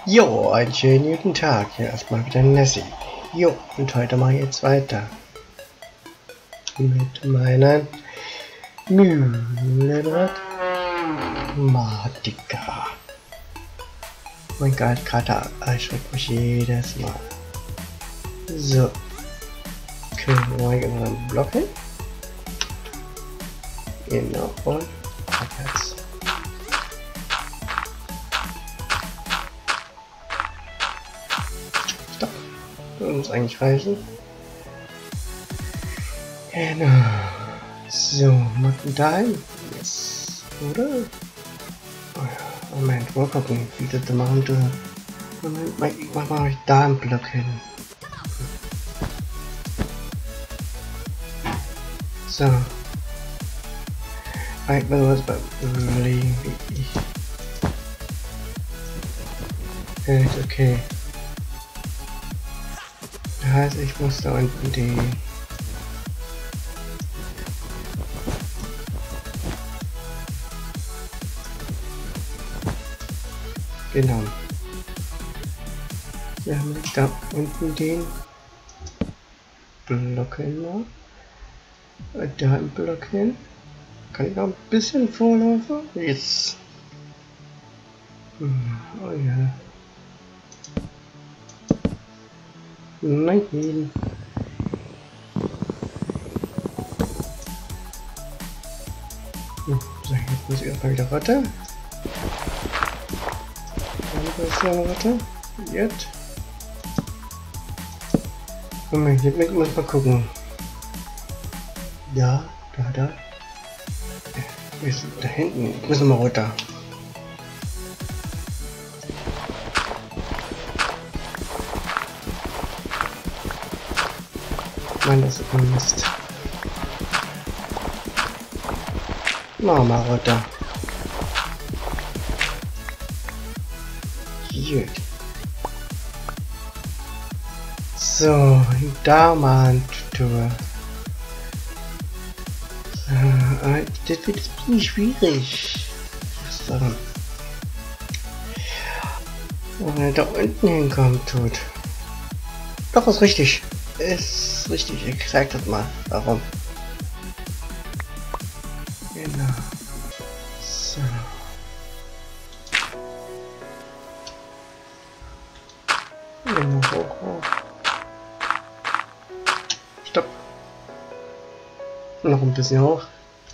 Jo, einen schönen guten Tag. Hier erstmal wieder Nessie. Jo, und heute mache ich jetzt weiter mit meiner Mühlenmatika. Mein Geldkarte erschreckt mich jedes Mal. So. Okay, wir gehen mal einen Block hin. Genau, und abwärts. Stopp. Das muss eigentlich reichen. Genau. So, mal dahin. Yes. Oder? Oh ja, Moment, mal gucken, wie das da machen tue. Moment, ich mach mal da einen Block hin. So. Ich will was beim überlegen, wie ich. Ist okay. Das heißt, ich muss da unten die. Genau. Wir haben da unten den Block hin. Da ein Block hin. Kann ich noch ein bisschen vorlaufen? Jetzt. Oh ja. Nein. So, jetzt muss ich erstmal wieder runter. Dann runter. Jetzt. Moment, jetzt muss ich mal gucken. Ja, da. Wir sind da hinten. Müssen wir runter. Mann, das ist ein Mist. Machen wir runter. Gut. So, da mal ein Tour. Das wird ein bisschen schwierig. So. Wenn er da unten hinkommt, tut. Doch, ist richtig. Ist richtig. Ich zeig das mal. Warum? Genau. So. Genau, hoch. Stopp. Noch ein bisschen hoch.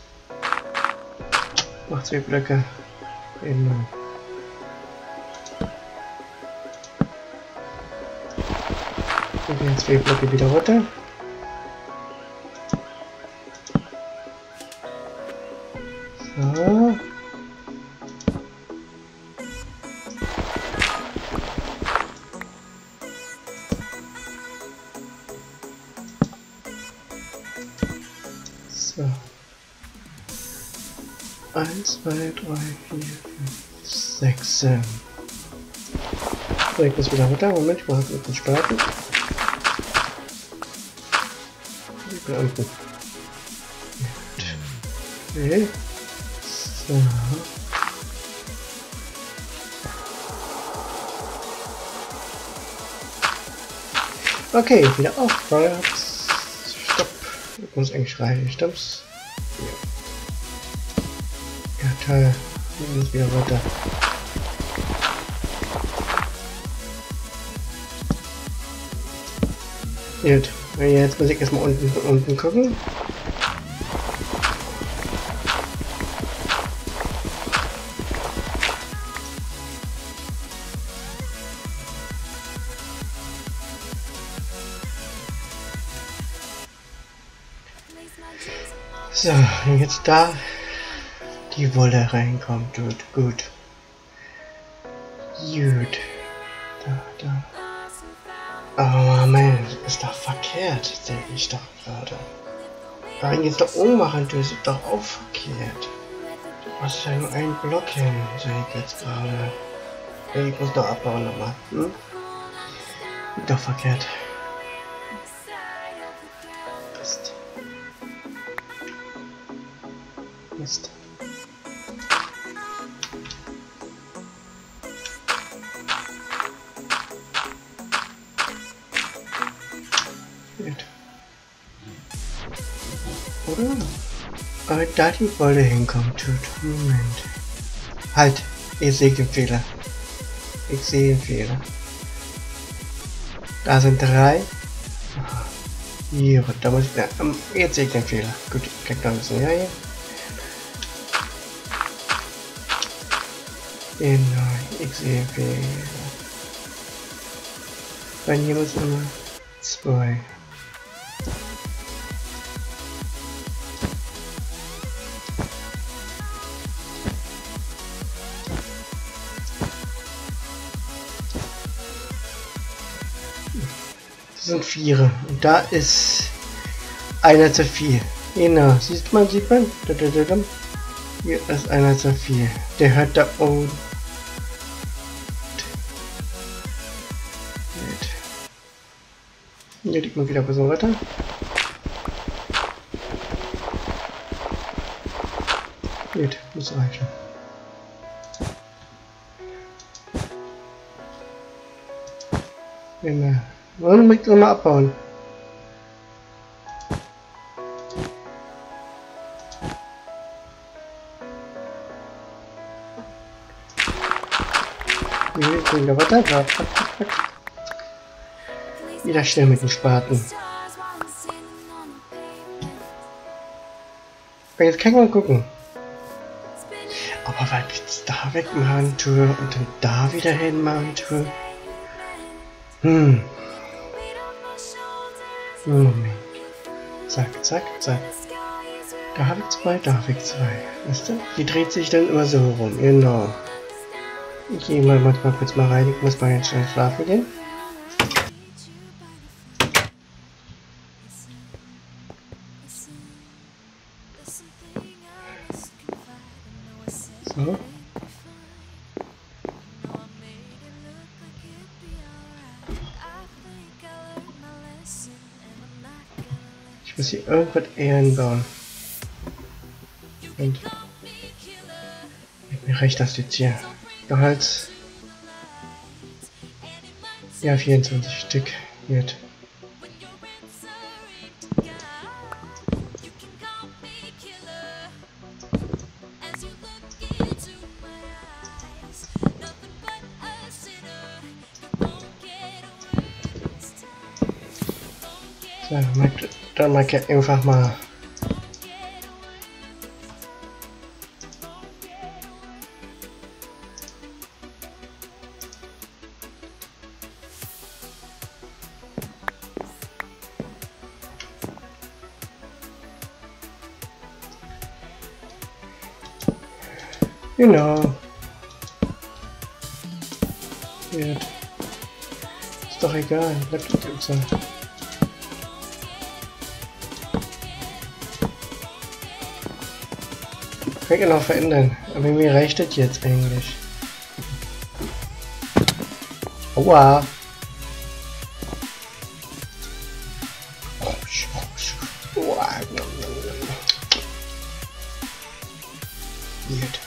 Noch 2 Blöcke. Genau. Und jetzt 2 Blöcke wieder runter. So. So. 1, 2, 3, 4, 5, 6, 7. So, ich muss wieder runter. Moment, ich mache mit dem Starten. Ich bin unten. Okay. So. Okay, wieder aufwärts. Stopp. Ich muss eigentlich rein, stimmt's? Ja, toll. Ich muss wieder weiter. Gut. Jetzt muss ich erstmal unten gucken. So, wenn jetzt da die Wolle reinkommt, gut. Da. Oh Mann, ist doch verkehrt, denke ich doch gerade. Wenn ich jetzt da ummachen tue, ist doch auch verkehrt. Du hast ja nur einen Block hin, sehe ich jetzt gerade. Ich muss noch abbauen nochmal. Doch verkehrt. Mist. oder? Aber da die Wolle hinkommt, tut. Moment. Halt, ihr seht den Fehler. Ich sehe den Fehler. Da sind 3. Hier, da muss ich. Ja, jetzt sehe ich den Fehler. Gut, ich krieg noch ein bisschen her hier. Genau, ich sehe den Fehler. Bei hier muss immer 2. Das sind 4. Und da ist einer zu viel. Genau, sieht man. Hier ist einer zu viel. Der hört da oben. Hier liegt man wieder ein bisschen weiter. Gut, muss reichen. Genau. Wollen wir mal abbauen? Wir gehen da weiter. Wieder schnell mit dem Spaten. Jetzt kann man gucken. Aber weil ich jetzt da wegmachen tue und dann da wieder hinmachen tue. Moment. Zack, zack, zack. Da habe ich 2, da habe ich 2. Weißt du? Die dreht sich dann immer so rum. Genau. Ich gehe mal manchmal kurz mal rein. Ich muss mal jetzt schnell schlafen gehen. So. Ich muss hier irgendwas einbauen. Und mir reicht das jetzt hier. Gehalt. Ja, 24 Stück wird. So, dann mag ich einfach mal. Genau. Wird. Ist doch egal, bleibt das jetzt so. Kann ich noch verändern, aber mir reicht das jetzt eigentlich. Aua! Gut.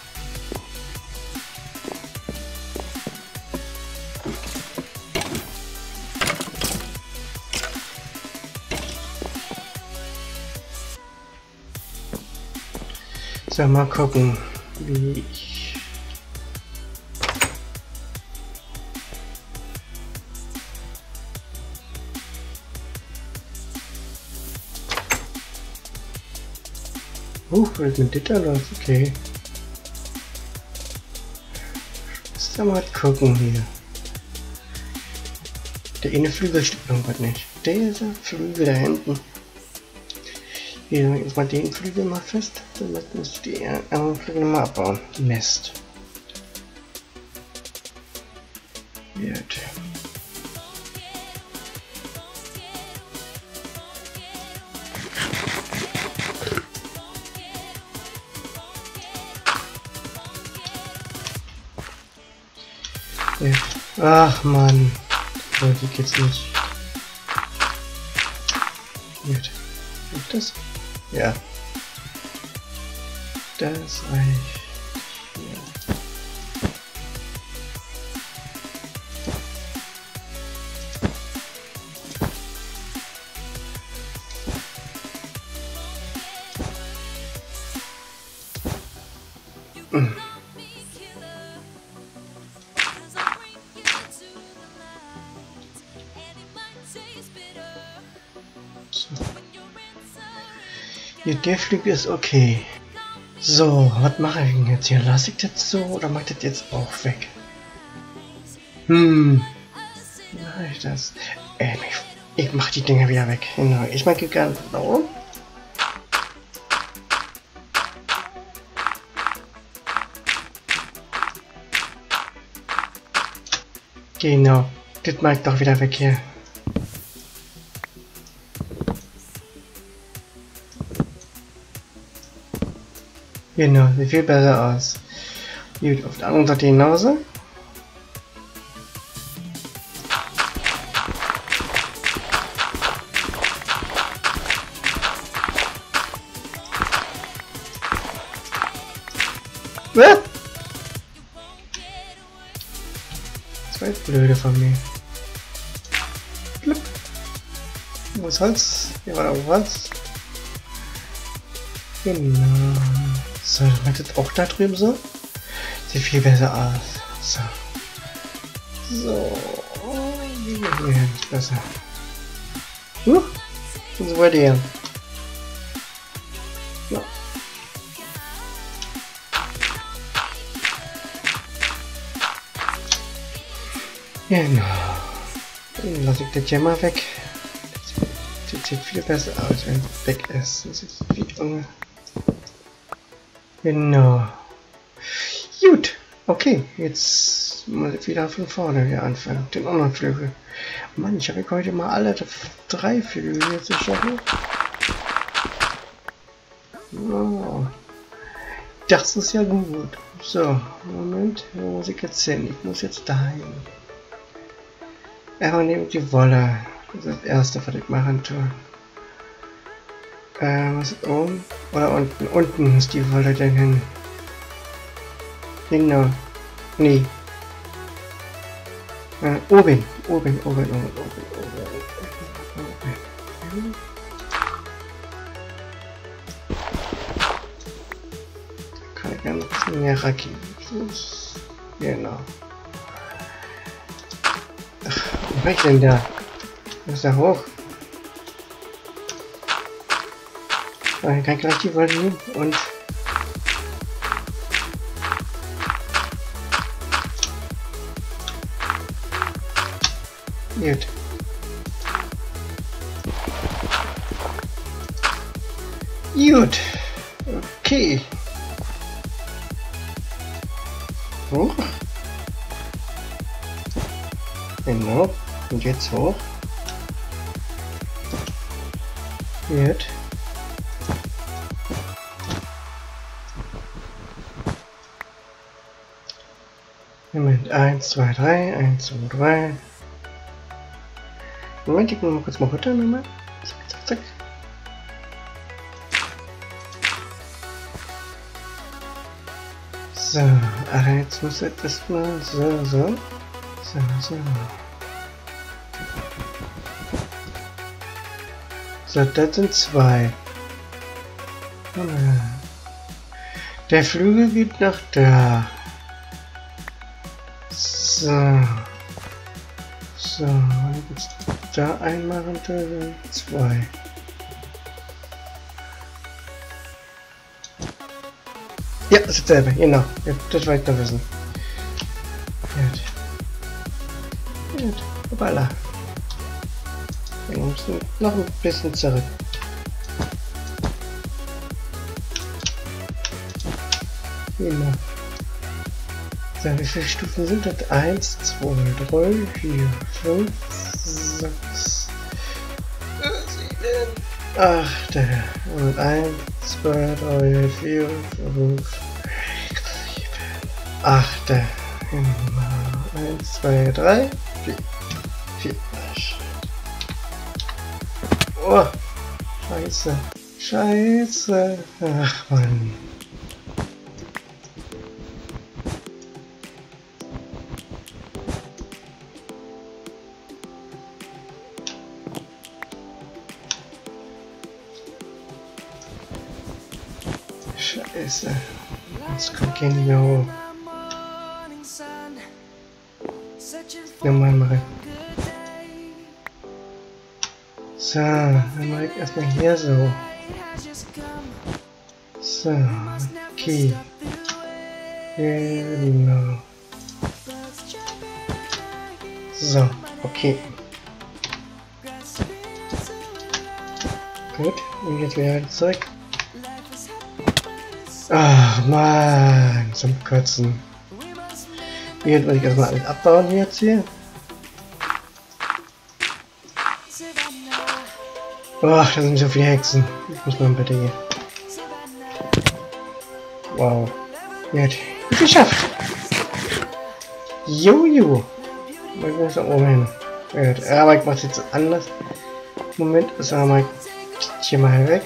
So, mal gucken, wie ich... was ist mit Ditter los? Okay. Lass da mal gucken hier. Der eine Flügel stimmt irgendwas nicht. Dieser Flügel da hinten. Hier, jetzt mal den Flügel mal fest, dann müssen wir die anderen Flügel mal abbauen. Mist. Gut. Ja. Ach Mann, so, die geht's nicht. Gut. Und das? Ja. Das reicht. Ja. Hier, der Flügel ist okay. So, was mache ich denn jetzt hier? Lasse ich das so oder mache ich das jetzt auch weg? Wie mache ich das? Ich mache die Dinger wieder weg. Genau, ich mache ganz genau. Genau, das mache ich doch wieder weg hier. Genau, sieht viel besser aus. Gut, auf der anderen Seite genauso. Zwei blöde von mir. Blub. Wo ist Holz? Hier war noch was. Genau. So, das macht jetzt auch da drüben so. Sieht viel besser aus. So. So. Hier ist besser. Und so bei dir. Ja. Genau. Dann lasse ich das hier mal weg. Das sieht viel besser aus, wenn es weg ist. Das ist wie genau. Gut. Okay, jetzt muss ich wieder von vorne hier anfangen. Den anderen Flügel. Mann, ich habe heute mal alle 3 Flügel hier zu schaffen. Oh. Das ist ja gut. So, Moment, wo muss ich jetzt hin? Ich muss jetzt dahin. Aber nehme die Wolle. Das ist das erste, was ich machen tue. Was ist oben? Oder unten? Unten ist die Wolle denn hin. Genau. Nee. Oben. Oben. Kann ich ja ein bisschen mehr racken. Genau. Ach, was mache ich denn da? Was ist da hoch? Ich kann gleich die Wolle nehmen und gut. Gut. Okay. Hoch. Genau. Und jetzt hoch. Gut. Moment, 1, 2, 3, 1, 2, 3. Moment, ich muss mal kurz mal runter nochmal. Zack, zack, zack. So, aber jetzt muss ich das mal so. So, das sind 2. Der Flügel geht nach da. So, wenn ich jetzt da einmachen, da sind 2. Ja, das ist dasselbe, genau. Ja, das wollte ich noch wissen. Gut. Hoppala. Wir müssen noch ein bisschen zurück. Genau. So, wie viele Stufen sind das? 1, 2, 3, 4, 5, 6, 7, 8. Und 1, 2, 3, 4, 5, 7, 8. 1, 2, 3, 4. Oh, Scheiße. Ach Mann. Scheiße. Jetzt kommt kein nicht mehr hoch. Nochmal machen. So, dann mache ich erstmal hier so. So, okay. Genau. So, okay. Gut, und jetzt wieder zurück. Ach man, zum Kotzen. Hier will ich erstmal alles abbauen jetzt hier. Ach, da sind so viele Hexen. Ich muss mal bitte hier. Wow. Jetzt. Geschafft! Jojo! Ich muss da oben hin. Gut. Aber ich mach's jetzt anders. Moment, ist aber mal hier mal weg.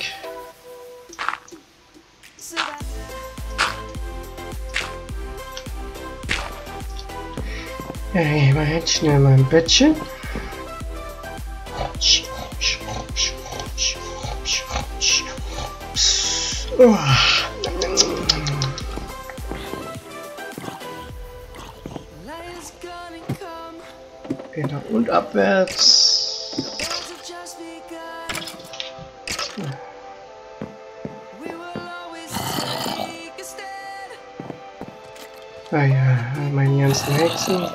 Ja, hier mal jetzt schnell mein Bettchen. Oh. Genau, und abwärts. Ah ja, meine ganzen Hexen.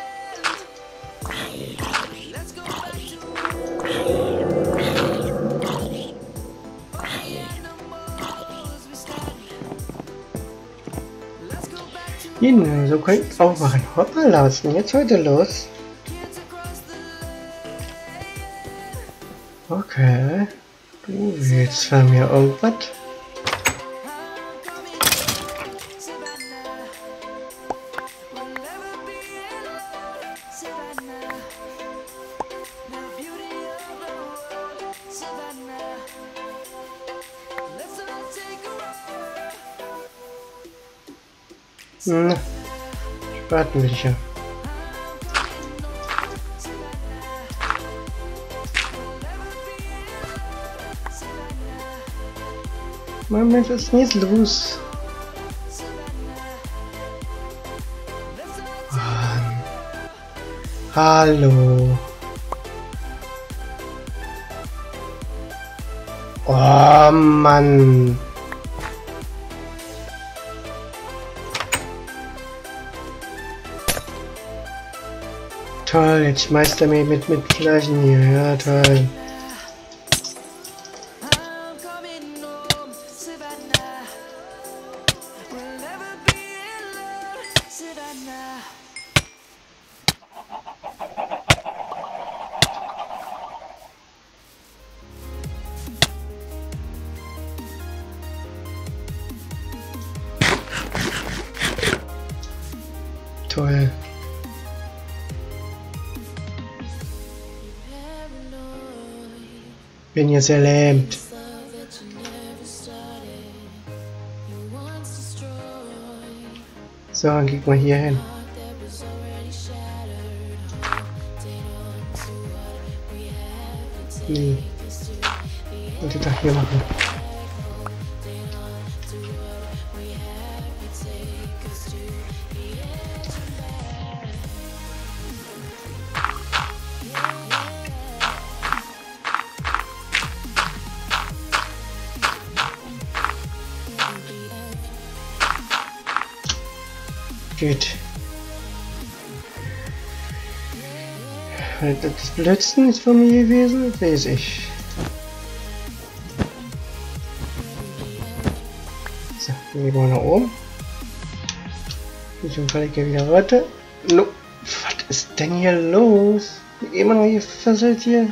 Genau, so könnt ihr auch machen. Hoppala, was ist denn jetzt heute los? Okay. Du willst von mir irgendwas? Na, warten wir schon. Moment, was ist denn jetzt los? Hallo. Oh Mann. Toll, jetzt schmeißt er mich mit Flaschen hier. Ja, toll. Toll. Bin jetzt erlähmt. So, dann geht mal hier hin. Nee. Wollte ich doch hier machen. Gut. Das Blödsten ist von mir gewesen, weiß ich. So, gehen wir nach oben. Ich falle hier wieder weiter. No. Was ist denn hier los? Immer noch hier versetzt hier.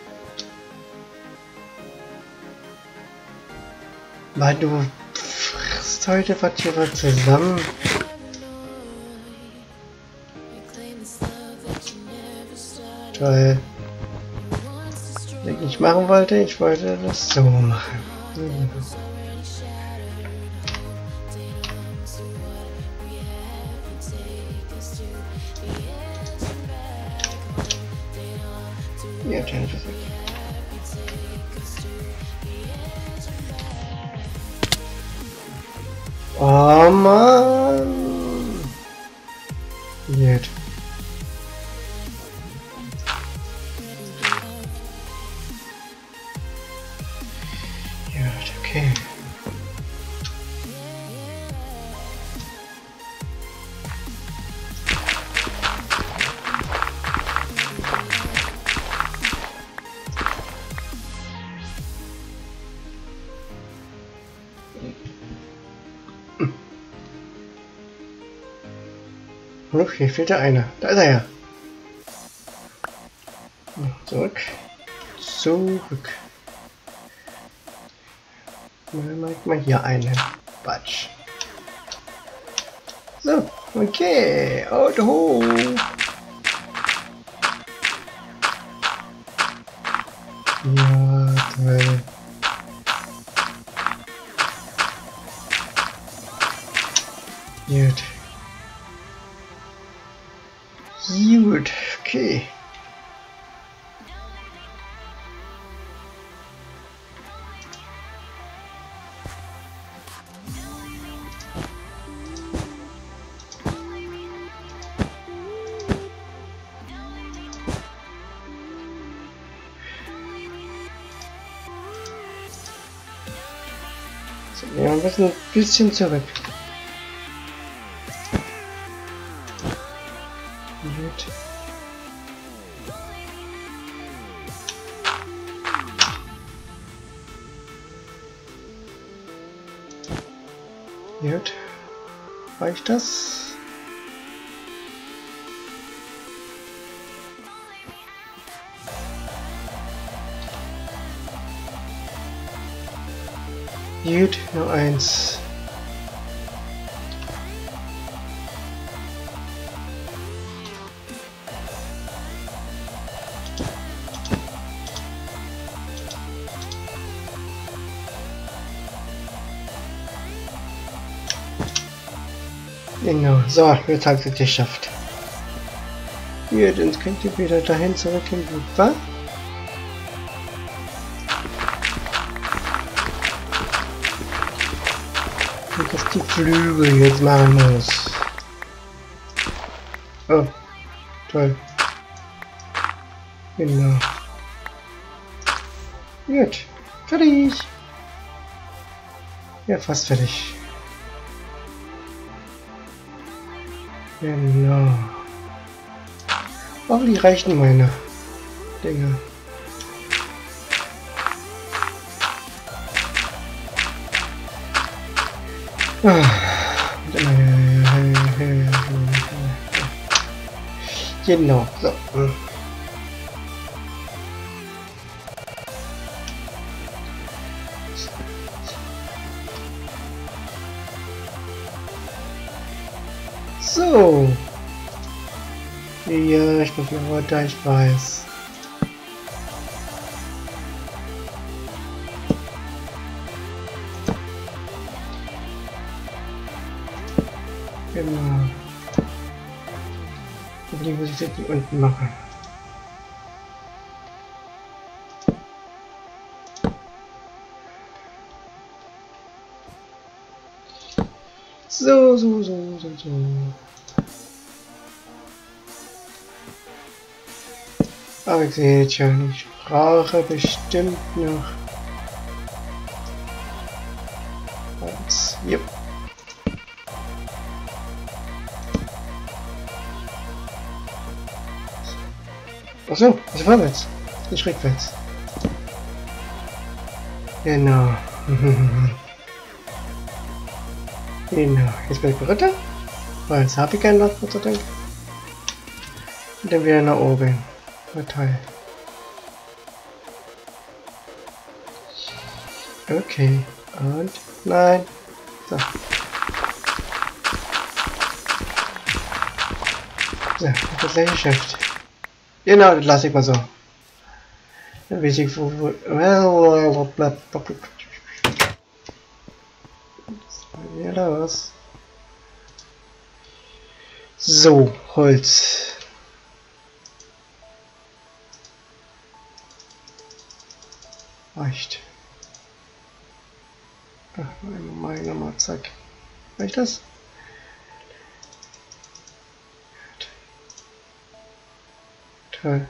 Weil du frisst heute was hier was zusammen. Toll. Was ich nicht machen wollte, ich wollte das so machen. Ja, dann ist es weg. Oh Mann! Jetzt. Ja. Oh, hier fehlt der eine. Da ist er ja. Zurück. Zurück. Mal hier einen. Batsch. So, okay. Auto hoch. Ja, toll. Gut. Gut, okay. So, wir müssen ein bisschen zurück. Gut. Gut. Reicht das? Gut, nur eins. Genau, so, jetzt hat es geschafft. Gut, jetzt könnt ihr wieder dahin zurück in die Bar. Und dass die Flügel jetzt machen muss. Oh, toll. Genau. Gut, fertig. Ja, fast fertig. Genau. Hoffentlich reichen meine Dinge. Genau, so. So. Ja, ich muss noch weiter, ich weiß. Genau. Die muss ich jetzt hier unten machen. So. Aber ich sehe jetzt schon, ich brauche bestimmt noch eins. Yep. Achso, also vorwärts, nicht rückwärts. Genau. Genau, jetzt bin ich Ritter, weil jetzt habe ich keinen Lauf, Gott sei Dank. Und dann wieder nach oben. War toll. Okay, und nein. So. So, das gleich geschafft. Genau, das lasse ich mal so. Dann weiß ich, wo ja, los. So, Holz. Reicht. Ach, nochmal, zack. Reicht das? Toll.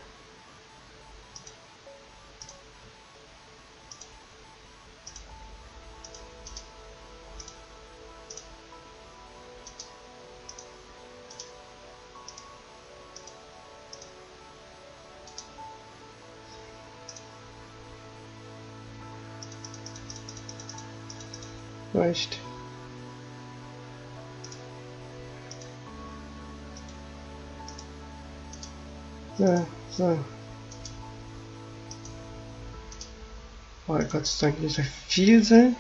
Reicht. So, so. Oh Gott sei Dank nicht so viel sein.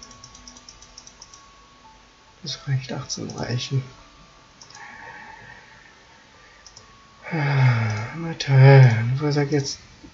Das reicht, 18 reichen. Na toll, wo sagt jetzt?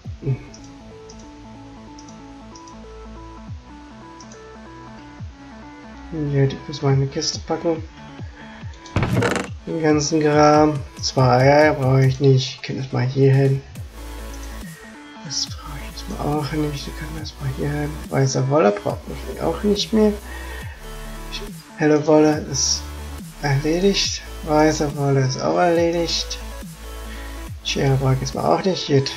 Hier, ich muss mal in eine Kiste packen. Den ganzen Kram. 2 Eier brauche ich nicht. Ich kann das mal hier hin. Das brauche ich jetzt mal auch nicht. Ich kann das mal hier hin. Weiße Wolle brauche ich auch nicht mehr. Helle Wolle ist erledigt. Weiße Wolle ist auch erledigt. Schere brauche ich jetzt mal auch nicht. Gut.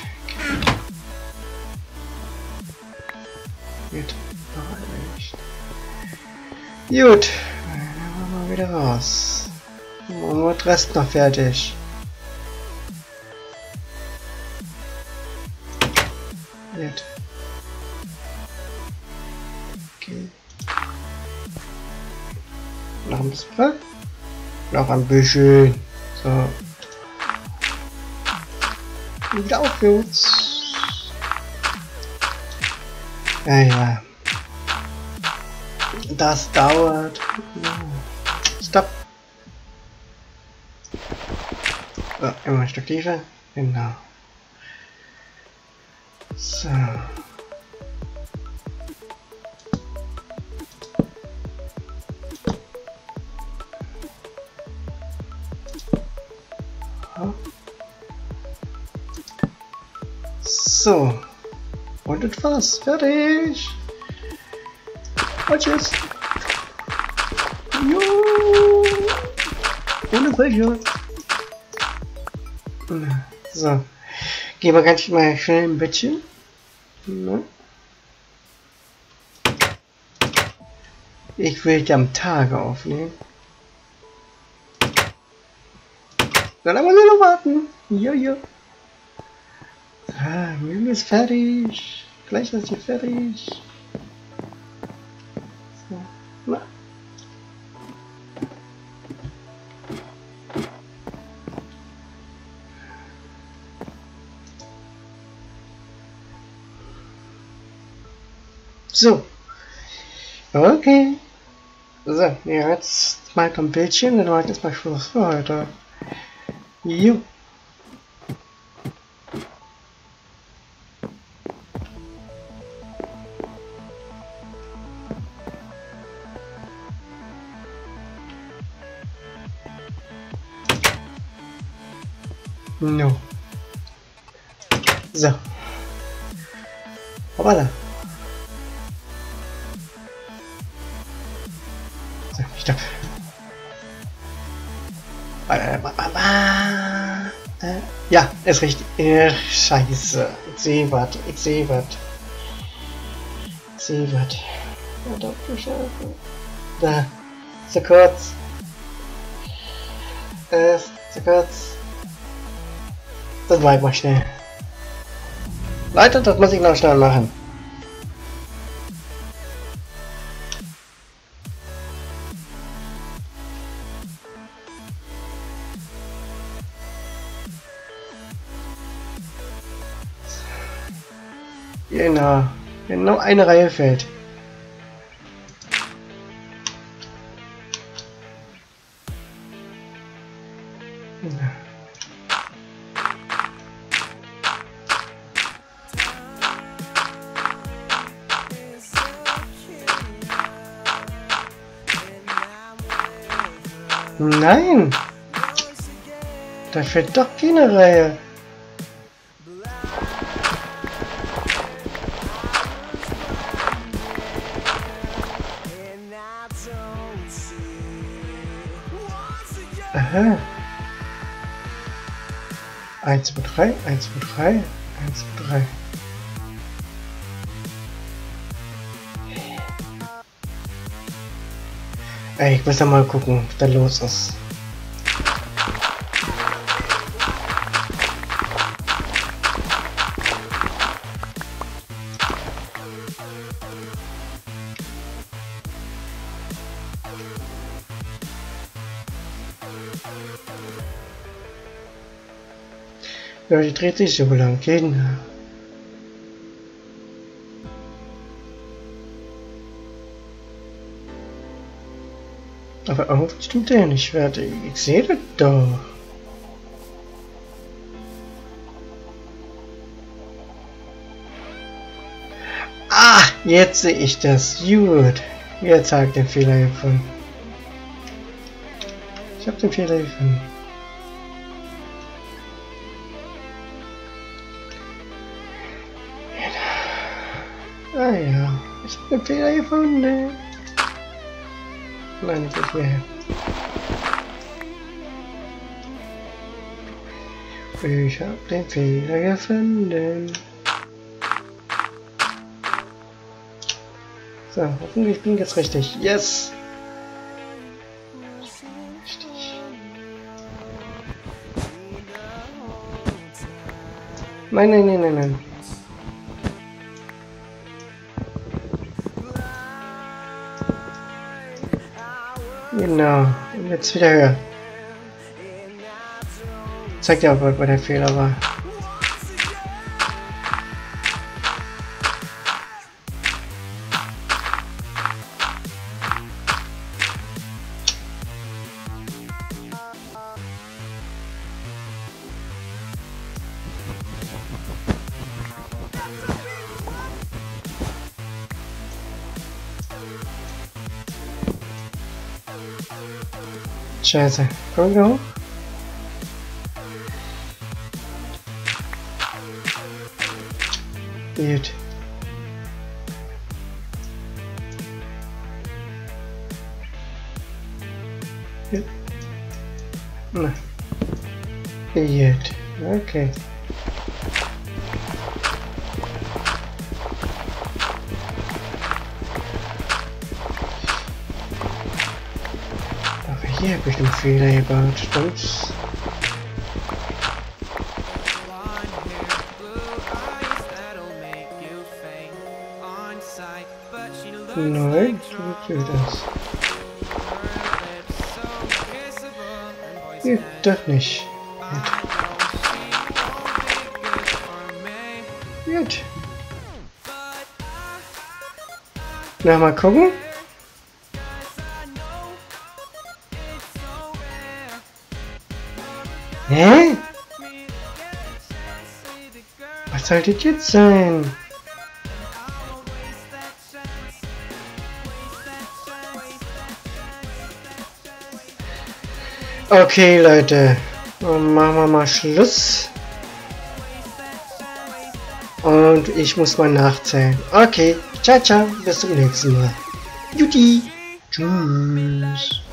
Gut. Noch erledigt. Gut. Dann machen wir mal wieder raus. Und der Rest noch fertig. Gut. Okay. Noch ein bisschen. Noch ein bisschen. So. Wieder aufwärts. Ja. Das dauert. Stopp. So, immer ein Stück tiefer. Genau. So. So. Und etwas. Fertig. Und tschüss. Jo. Ohne welche. So. Gehen wir ganz mal schnell ein Bettchen. Ne? Ich will am Tage aufnehmen. Dann aber nur noch warten. Jojo. Ah, Mühle ist fertig. Gleich ist sie fertig. So. Na. So. Okay. So, jetzt mal am Bildschirm, dann mache ich jetzt mal Schluss für heute. Jo. No. So. Hoppala. So, stopp. Ja, ist richtig. Scheiße. Ich sehe was. Ich sehe was. Ich sehe was. Verdammte Scheiße. Da. Zu kurz. Zu kurz. Das war mal schnell. Leute, das muss ich noch schnell machen. Genau eine Reihe fehlt. Nein! Da fehlt doch keine Reihe. Aha. 1, 2, 3, 1, 2, 3, 1, 2, 3. Ey, ich muss da mal gucken, was da los ist. Ja, die dreht sich so lang, Kinder. Aber irgendwie stimmt der nicht, warte, ich sehe das doch. Ah, jetzt sehe ich das. Gut. Jetzt habe ich den Fehler gefunden. Ich habe den Fehler gefunden. Ah ja, ich habe den Fehler gefunden. Nein, nicht mehr. Ich habe den Fehler gefunden. So, hoffentlich bin ich jetzt richtig. Yes! Richtig. Nein, nein, nein, nein, nein. Genau, und jetzt wieder höher. Zeigt ja, wo der Fehler war. Scheiße, komm wir hoch. Gut. Gut. Na. Gut. Okay. Aber hier habe ich einen Fehler gebaut, stimmt's? Nein, tut das. Geht doch nicht. Gut. Na, mal gucken. Hä? Was soll das jetzt sein? Okay, Leute, dann machen wir mal Schluss. Und ich muss mal nachzählen. Okay, ciao, ciao, bis zum nächsten Mal. Juti, tschüss.